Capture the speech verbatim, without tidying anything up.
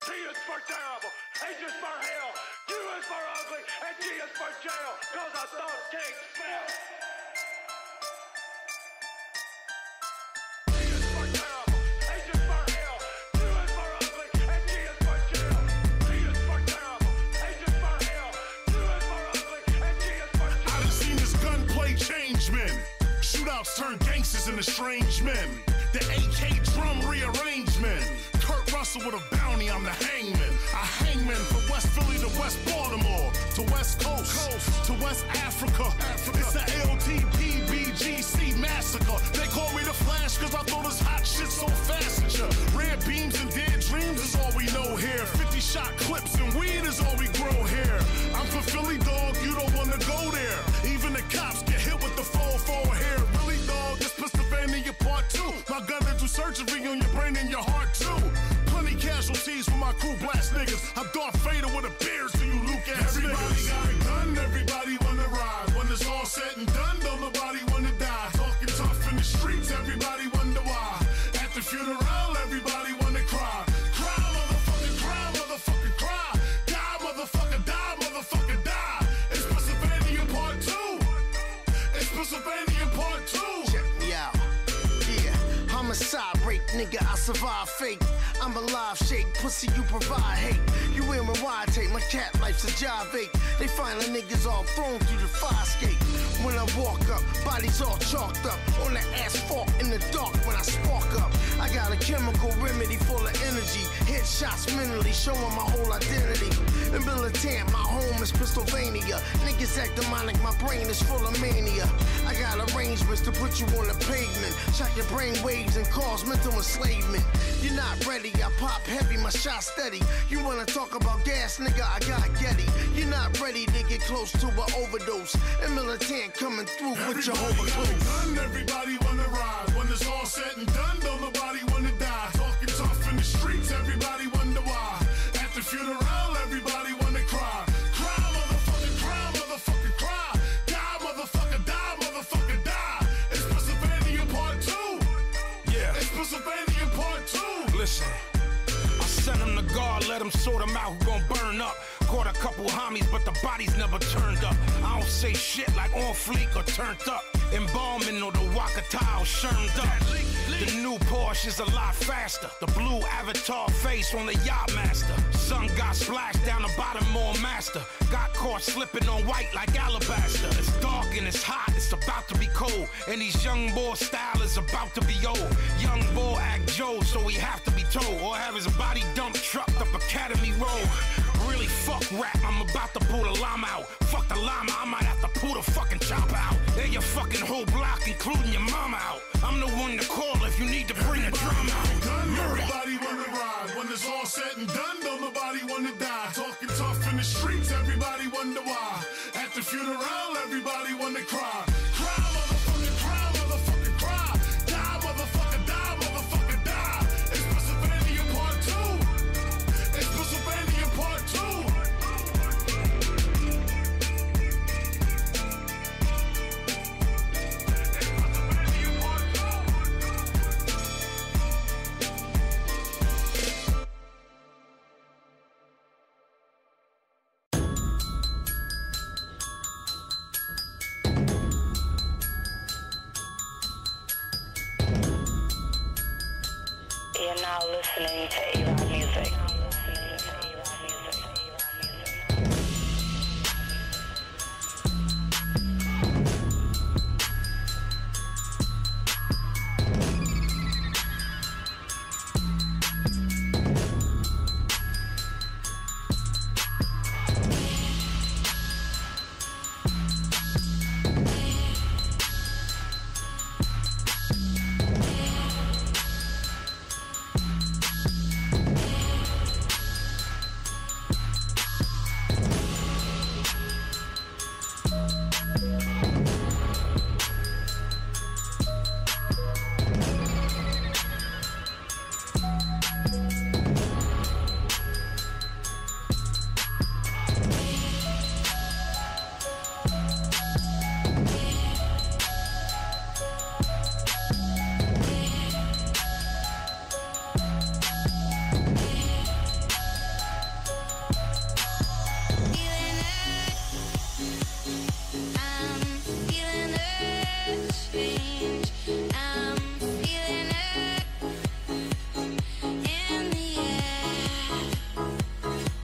T is for terrible, H is for hell, U is for ugly, and G is for jail, cause I thought can't spell. T is for terrible, H is for hell, U is for ugly, and G is for jail. T is for terrible, H is for hell, U is for ugly, and G is for jail. I done seen this gunplay change men. Shootouts turn gangsters into strange men. The A K drum rearrangement. Kurt Russell with a bounty, I'm the hangman. I hangman from West Philly to West Baltimore, to West Coast, to West Africa. It's the L T P B G C massacre. They call me the Flash cause I throw this hot shit so fast at ya. Red beams and dead dreams is all we know here. fifty shot clips and weed is all we grow here. I'm for Philly, dog, you don't wanna go there. Even the cops get hit with the four four here. Really, dog, this Pennsylvania part two. My gun to do surgery on your brain and your heart too. Plenty casualties for my crew blast niggas. I'm Darth Vader with a beard, so you Luke ass niggas. Everybody got a gun, everybody wanna ride. When it's all said and done, don't nobody wanna die. Talking tough in the streets, everybody wonder why. At the funeral, everybody wanna cry. Cry, motherfucker, cry, motherfucker, cry. Die, motherfucker, die, motherfucker, die. It's Pennsylvania part two. It's Pennsylvania part two. Check me out. Yeah, homicide rate, nigga, I survive fake. I'm alive, shake, pussy, you provide hate. You wearing wide tape, my cat life's a job ache. They find the niggas all thrown through the fire escape. When I walk up, bodies all chalked up on the asphalt in the dark when I spark up. I got a chemical remedy full of energy. Headshots mentally showing my whole identity. In militant, my home is Pennsylvania. Niggas act demonic, my brain is full of mania. I got arrangements to put you on the pavement. Shock your brain waves and cause mental enslavement. You're not ready, I pop heavy, my shot steady. You wanna talk about gas, nigga, I got Getty. You're not ready to get close to an overdose. And militant coming through with your Everybody got a overclose. gun, everybody wanna ride. When it's all said and done, don't nobody wanna die. Talking tough in the streets, everybody wonder why. At the funeral, everybody wanna cry. Cry, motherfucker, cry, motherfucker, cry. Die, motherfucker, die, motherfucker, die. It's Pennsylvania part two. Yeah, It's Pennsylvania part two. listen. I sent them to guard, let them sort them out who gon' burn up. Caught a couple homies, but the bodies never turned up. I don't say shit like on fleek or turned up. Embalming or the Wakatao churned up. The new Porsche is a lot faster. The blue avatar face on the yacht master. Sun got splashed down the bottom, more master. Got caught slipping on white like alabaster. It's dark and it's hot, it's about to be cold. And these young boy style is about to be old. Young boy act Joe, so he have to be told. Or have his body dumped trucked up Academy Road. Really fuck rap, I'm about to pull the llama out. Fuck the llama, I might have to pull the fucking chopper out. And your fucking whole block, including your mama out. I'm the one to call if you need to bring the drama out. Gun, everybody wanna ride. When it's all said and done, don't nobody wanna die. Talking tough in the streets, everybody wonder why. At the funeral, everybody wanna cry.